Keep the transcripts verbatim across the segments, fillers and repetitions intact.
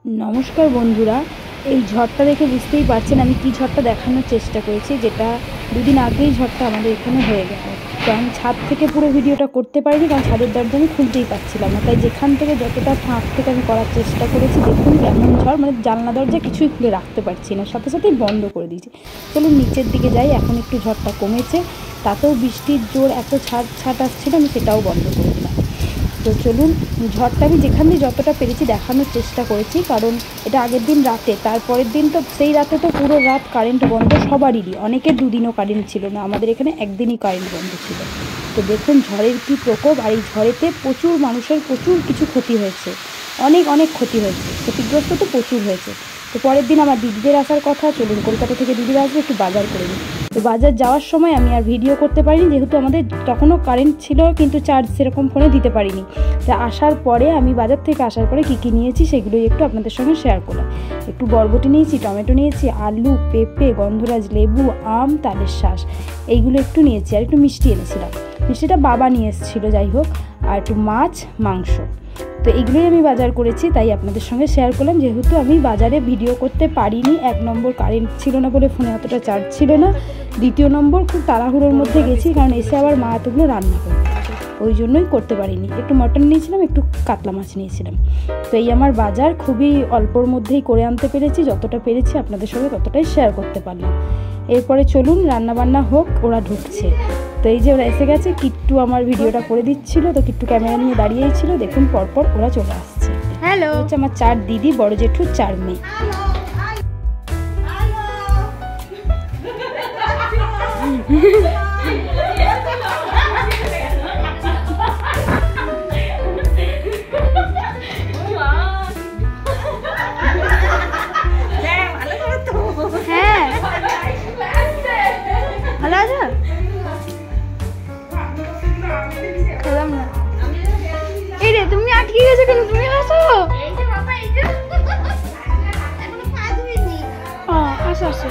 नमस्कार बंधुरा এই ঝড়টা দেখে বুঝতেই পারছেন আমি কি ঝড়টা দেখানোর চেষ্টা করেছি, যেটা দুদিন আগেই ঝড়টা আমাদের এখানে হয়ে গেল। তো আমি ছাদ থেকে পুরো ভিডিওটা করতে পারিনি, কারণ ছাদের দরজা আমি খুলতেই পারছিলাম না। তাই যেখান থেকে যতটা ফাঁক থেকে আমি করার চেষ্টা করেছি, দেখুন কেমন ঝড়, মানে জানলা দরজা কিছুই খুলে রাখতে পারছি না, সাথে সাথেই বন্ধ করে দিয়েছি। চলুন নিচের দিকে যাই। এখন একটু ঝড়টা কমেছে, তাতেও বৃষ্টির জোর এত ছাট ছাট আসছিল, আমি সেটাও বন্ধ করে দিলাম। তো চলুন, ঝড়টা আমি যেখান দিয়ে যতটা পেরেছি দেখানোর চেষ্টা করেছি, কারণ এটা আগের দিন রাতে, তারপরের দিন তো সেই রাতে তো পুরো রাত কারেন্ট বন্ধ সবারই, অনেকের দুদিনও কারেন্ট ছিল না, আমাদের এখানে একদিনই কারেন্ট বন্ধ ছিল। তো দেখুন ঝড়ের কী প্রকোপ, আর এই ঝড়েতে প্রচুর মানুষের প্রচুর কিছু ক্ষতি হয়েছে, অনেক অনেক ক্ষতি হয়েছে, ক্ষতিগ্রস্ত তো প্রচুর হয়েছে। তো পরের দিন আমার দিদিদের আসার কথা, চলুন কলকাতা থেকে দিদিরা আসবে, একটু বাজার করে নিই। তো বাজার যাওয়ার সময় আমি আর ভিডিও করতে পারিনি, যেহেতু আমাদের তখনও কারেন্ট ছিল কিন্তু চার্জ সেরকম ফোনে দিতে পারিনি। তা আসার পরে আমি বাজার থেকে আসার পরে কী কী নিয়েছি সেগুলোই একটু আপনাদের সঙ্গে শেয়ার করলাম। একটু বরবটি নিয়েছি, টমেটো নিয়েছি, আলু, পেঁপে, গন্ধরাজ লেবু, আম, তালের শাঁস, এইগুলো একটু নিয়েছি, আর একটু মিষ্টি এনেছিলাম, মিষ্টিটা বাবা নিয়ে এসেছিলো, যাই হোক, আর একটু মাছ, মাংস। তো এইগুলোই আমি বাজার করেছি, তাই আপনাদের সঙ্গে শেয়ার করলাম। যেহেতু আমি বাজারে ভিডিও করতে পারিনি, এক নম্বর কারেন্ট ছিল না বলে ফোনে অতটা চার্জ ছিল না, দ্বিতীয় নম্বর খুব তাড়াহুড়োর মধ্যে গেছি, কারণ এসে আবার মা এতগুলো রান্না করবে, ওই জন্যই করতে পারিনি। একটু মটন নিয়েছিলাম, একটু কাতলা মাছ নিয়েছিলাম। তো এই আমার বাজার খুবই অল্পর মধ্যেই করে আনতে পেরেছি, যতটা পেরেছি আপনাদের সঙ্গে ততটাই শেয়ার করতে পারলাম। এরপরে চলুন রান্নাবান্না হোক, ওরা ঢুকছে। তো এই যে ওরা এসে গেছে, কিট্টু আমার ভিডিওটা করে দিচ্ছিল, তো কিট্টু ক্যামেরা নিয়ে দাঁড়িয়েই ছিল, দেখুন পরপর ওরা চলে আসছে। হ্যালো, হচ্ছে আমার চার দিদি, বড় জেঠু, চার মেয়ে। হ্যাঁ ভালো আছে, খেলাম না। এই রে তুমি আটকে গেছো কেন, তুমি আসো। আসো আসো।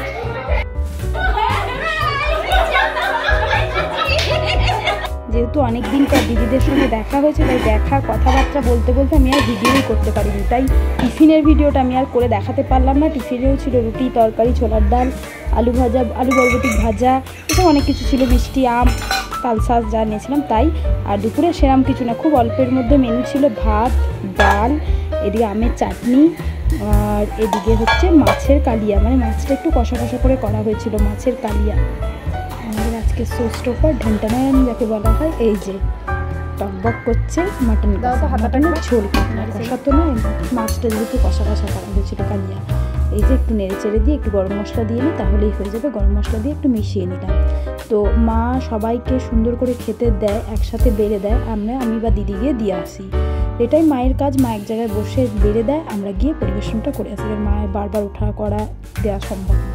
যেহেতু অনেক দিন পর দিদিদের সঙ্গে দেখা হয়েছে, তাই দেখা কথাবার্তা বলতে বলতে আমি আর ভিডিওই করতে পারিনি, তাই টিফিনের ভিডিওটা আমি আর করে দেখাতে পারলাম না। টিফিনেও ছিল রুটি, তরকারি, ছোলার ডাল, আলু ভাজা, আলু বরবটি ভাজা, এসব অনেক কিছু ছিল, মিষ্টি, আম, তাল শাঁস যা নিয়েছিলাম তাই। আর দুপুরে সেরাম কিছু না, খুব অল্পের মধ্যে মেনু ছিল, ভাত, ডাল, এদিকে আমের চাটনি, আর এদিকে হচ্ছে মাছের কালিয়া, মানে মাছটা একটু কষা কষা করে করা হয়েছিল, মাছের কালিয়া। আমাদের আজকে সোস্টোফার ঢেন্টানারানি যাকে বলা হয়, এই যে টকবক করছে মাটন, মাটনের ঝোল, কষা তো নয়, মাছটা যেহেতু কষা কষা করা হয়েছিল কালিয়া। এই যে একটু নেড়ে চেড়ে দিয়ে একটু গরম মশলা দিয়ে নিই, তাহলেই হয়ে যাবে। গরম মশলা দিয়ে একটু মিশিয়ে নিলাম। তো মা সবাইকে সুন্দর করে খেতে দেয়, একসাথে বেড়ে দেয়, আমরা আমি বা দিদি গিয়ে দিয়ে আসি, এটাই মায়ের কাজ। মা এক জায়গায় বসে বেড়ে দেয়, আমরা গিয়ে পরিবেশনটা করে আসি, মায়ের বারবার ওঠা করা দেওয়া সম্ভব না।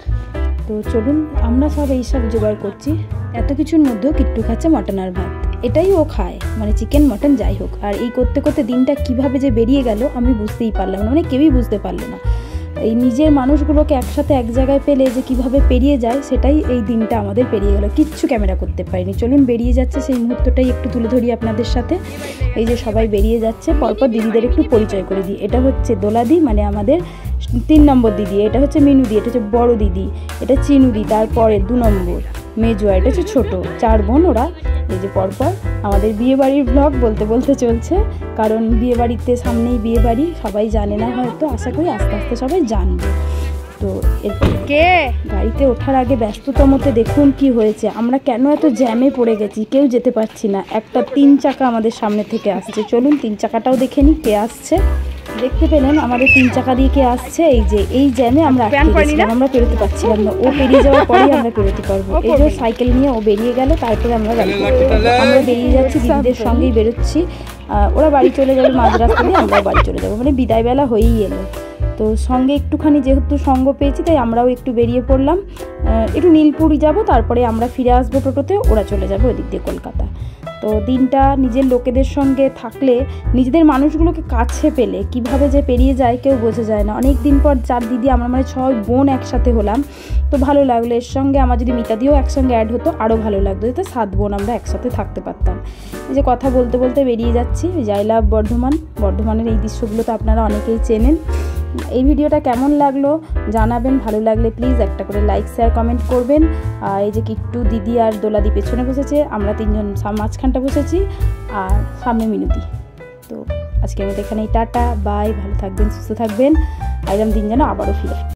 তো চলুন, আমরা সব এইসব জোগাড় করছি, এত কিছুর মধ্যেও কিট্টু খাচ্ছে মটন আর ভাত, এটাই ও খায়, মানে চিকেন মটন যাই হোক। আর এই করতে করতে দিনটা কিভাবে যে বেরিয়ে গেল আমি বুঝতেই পারলাম না, মানে কেউই বুঝতে পারলো না। এই নিজের মানুষগুলোকে একসাথে এক জায়গায় পেলে যে কিভাবে পেরিয়ে যায়, সেটাই এই দিনটা আমাদের পেরিয়ে গেল, কিচ্ছু ক্যামেরা করতে পারিনি। চলুন বেরিয়ে যাচ্ছে সেই মুহূর্তটাই একটু তুলে ধরি আপনাদের সাথে। এই যে সবাই বেরিয়ে যাচ্ছে, পরপর দিদিদের একটু পরিচয় করে দিই। এটা হচ্ছে দোলাদি, মানে আমাদের তিন নম্বর দিদি, এটা হচ্ছে মিনুদি, এটা হচ্ছে বড় দিদি, এটা চিনুদি, তারপরে দু নম্বর মেজুয়া, এটা হচ্ছে ছোটো, চার বোন ওরা। এই যে পরপর আমাদের বিয়েবাড়ির ব্লগ বলতে বলতে চলছে, কারণ বিয়েবাড়িতে সামনেই বিয়েবাড়ি, সবাই জানে না হয়তো, আশা করি আস্তে আস্তে সবাই জানবে। তো এরপর কে গাড়িতে ওঠার আগে ব্যস্ততমতে দেখুন কি হয়েছে, আমরা কেন এত জ্যামে পড়ে গেছি, কেউ যেতে পারছি না। একটা তিন চাকা আমাদের সামনে থেকে আসছে, চলুন তিন চাকাটাও দেখে নিই কে আসছে। দেখতে পেলেন আমাদের তিন চাকা দিয়ে কে আসছে, এই যে এই জ্যামে আমরা আমরা পেরোতে পারছিলাম না, ও পেরিয়ে যাওয়ার পরেই আমরা পেরোতে পারবো। এই যে সাইকেল নিয়ে ও বেরিয়ে গেল, তারপরে আমরা গাড়ি আমরা বেরিয়ে যাচ্ছি, দিদিদের সঙ্গেই বেরোচ্ছি। ওরা বাড়ি চলে যাবে মাঝ রাস্তা দিয়ে, আমরাও বাড়ি চলে যাবো, মানে বিদায়বেলা হয়েই এলো। তো সঙ্গে একটুখানি যেহেতু সঙ্গ পেয়েছি, তাই আমরাও একটু বেরিয়ে পড়লাম, একটু নীলপুরি যাব, তারপরে আমরা ফিরে আসবো টোটোতে, ওরা চলে যাবে ওদিক দিয়ে কলকাতা। তো দিনটা নিজের লোকেদের সঙ্গে থাকলে, নিজেদের মানুষগুলোকে কাছে পেলে কিভাবে যে পেরিয়ে যায় কেউ বোঝা যায় না। অনেক দিন পর চার দিদি, আমরা মানে ছয় বোন একসাথে হলাম, তো ভালো লাগলো। এর সঙ্গে আমার যদি মিতাদিও একসঙ্গে অ্যাড হতো আরও ভালো লাগতো, যাতে সাত বোন আমরা একসাথে থাকতে পারতাম। এই যে কথা বলতে বলতে বেরিয়ে যাচ্ছি, আই লাভ বর্ধমান। বর্ধমানের এই দৃশ্যগুলো তো আপনারা অনেকেই চেনেন। এই ভিডিওটা কেমন লাগলো জানাবেন, ভালো লাগলে প্লিজ একটা করে লাইক শেয়ার কমেন্ট করবেন। আর এই যে কিট্টু, দিদি আর দোলাদি পেছনে বসেছে, আমরা তিনজন মাঝখানটা বসেছি আর সামনে মিনতি। তো আজকে আমি এখানেই টাটা বাই, ভালো থাকবেন, সুস্থ থাকবেন, আগামী দিন যেন আবারও ফিরে।